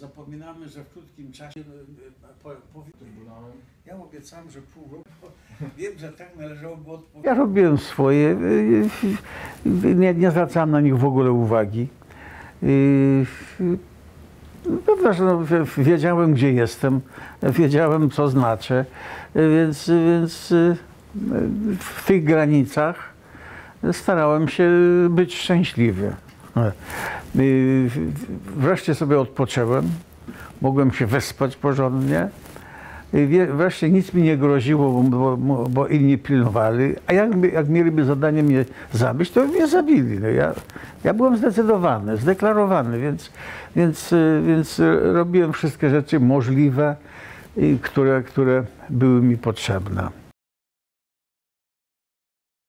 Zapominamy, że w krótkim czasie ja obiecałem, że pół roku. Wiem, że tak należałoby odpowiedzieć. Ja robiłem swoje, nie zwracałem na nich w ogóle uwagi. Prawda, że wiedziałem, gdzie jestem, wiedziałem, co znaczę, więc w tych granicach starałem się być szczęśliwy. Wreszcie sobie odpocząłem, mogłem się wyspać porządnie. Wreszcie nic mi nie groziło, bo inni pilnowali, a jak mieliby zadanie mnie zabić, to mnie zabili. No ja byłem zdecydowany, zdeklarowany, więc robiłem wszystkie rzeczy możliwe, które były mi potrzebne.